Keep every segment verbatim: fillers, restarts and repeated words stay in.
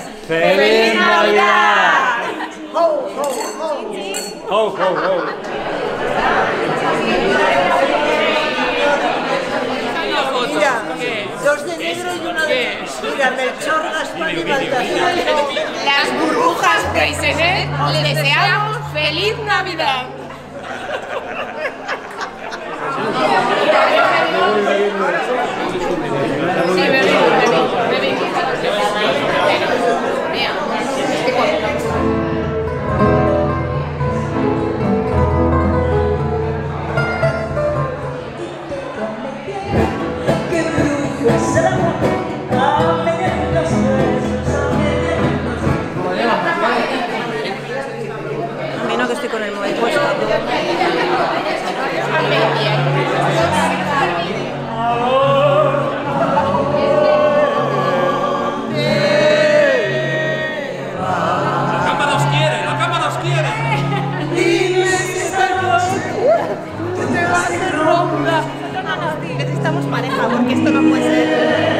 ¡Feliz Navidad! ¡Ho, ho, ho! ¡Ho, ho, ho! Mira, dos de negro y uno de... Mira, Melchor, Gaspar y Baltasar. Las burbujas Freixenet les deseamos feliz Navidad. Sí, bebé, bebé, bebé. Menos que estoy con el móvil puesto. Necesitamos pareja porque esto no puede ser.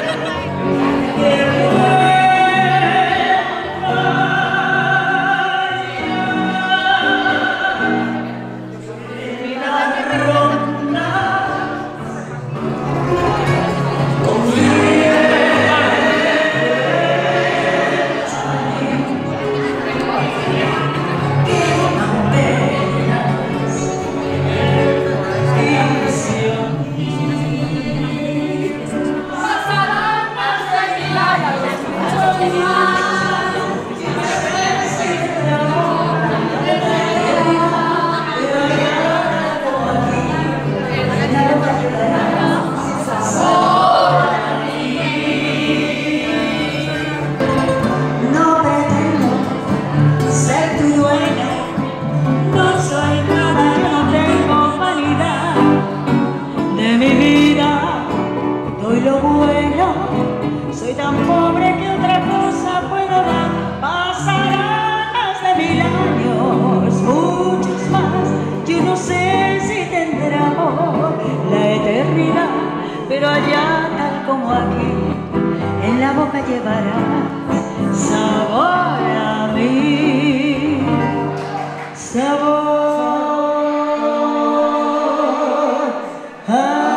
Soy tan pobre que otra cosa puedo dar. Pasarán más de mil años, muchos más. Yo no sé si tendremos la eternidad, pero allá tal como aquí, en la boca llevarás sabor a mí, sabor a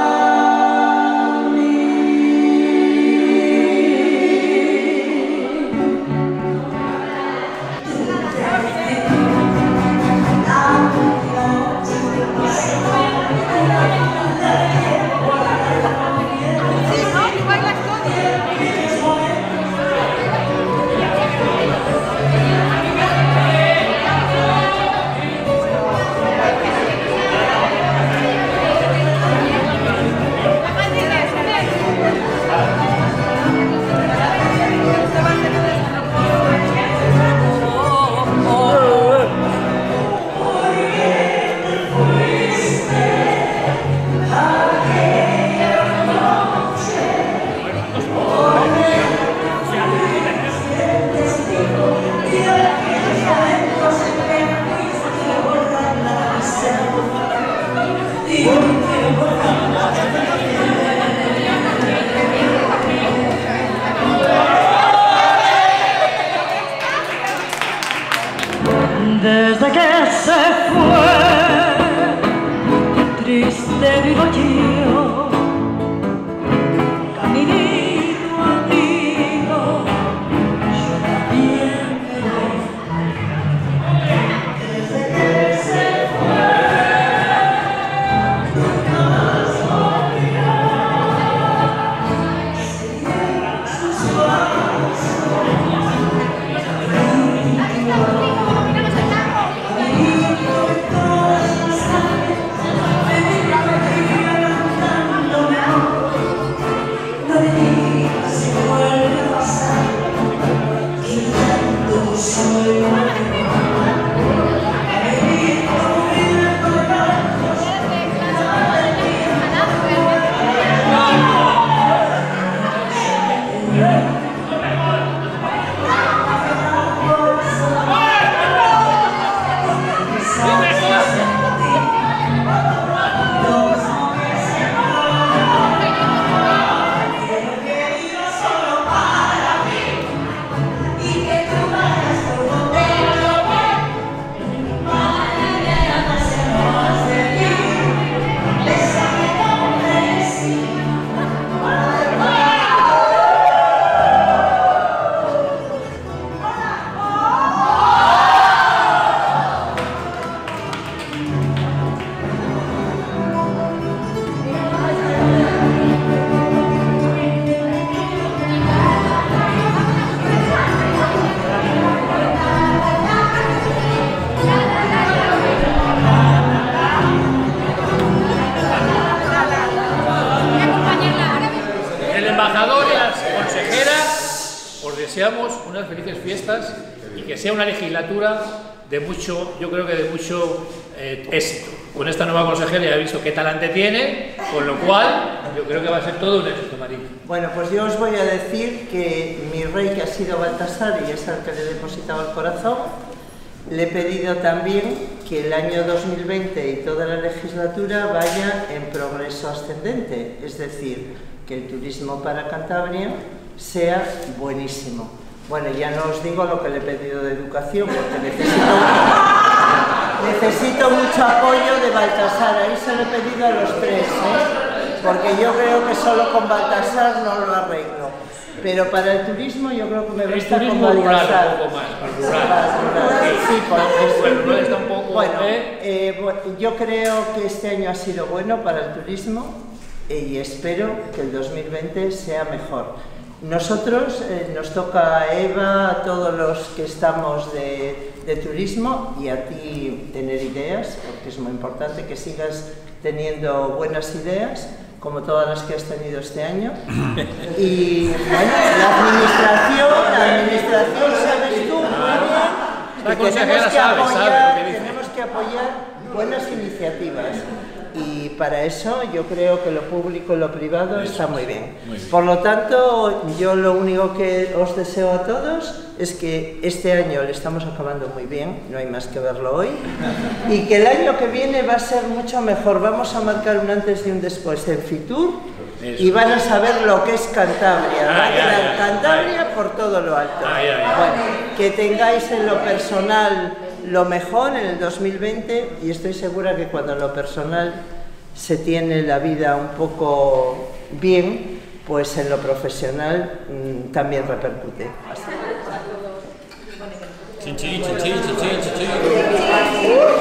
desde que se fue, triste vivo yo, caminito amigo, yo también me voy. Desde que se fue, nunca más volverá, seguiré sus pasos. unas felices fiestas y que sea una legislatura de mucho, yo creo que de mucho eh, éxito. Con esta nueva consejera ya he visto qué talante tiene, con lo cual yo creo que va a ser todo un éxito, María. Bueno, pues yo os voy a decir que mi rey, que ha sido Baltasar y es al que le he depositado el corazón, le he pedido también que el año dos mil veinte y toda la legislatura vaya en progreso ascendente, es decir, que el turismo para Cantabria sea buenísimo. Bueno, ya no os digo lo que le he pedido de educación, porque necesito, necesito mucho apoyo de Baltasar, ahí se lo he pedido a los tres, ¿eh? Porque yo creo que solo con Baltasar no lo arreglo. Pero para el turismo yo creo que me basta con Baltasar. Un poco más, rural. Sí, porque el rural está un poco... Bueno, eh, bueno, yo creo que este año ha sido bueno para el turismo y espero que el dos mil veinte sea mejor. Nosotros, eh, nos toca a Eva, a todos los que estamos de, de turismo y a ti tener ideas, porque es muy importante que sigas teniendo buenas ideas, como todas las que has tenido este año. Y bueno, la administración, la administración sabes tú muy bien que tenemos que apoyar, tenemos que apoyar buenas iniciativas. Y para eso yo creo que lo público y lo privado está muy bien. Por lo tanto, yo lo único que os deseo a todos es que este año le estamos acabando muy bien, no hay más que verlo hoy, y que el año que viene va a ser mucho mejor. Vamos a marcar un antes y un después en Fitur y van a saber lo que es Cantabria. Va a quedar Cantabria por todo lo alto. Bueno, que tengáis en lo personal lo mejor en el dos mil veinte y estoy segura que cuando en lo personal se tiene la vida un poco bien, pues en lo profesional mmm, también repercute. Chin, chin, chin, chin, chin, chin, chin.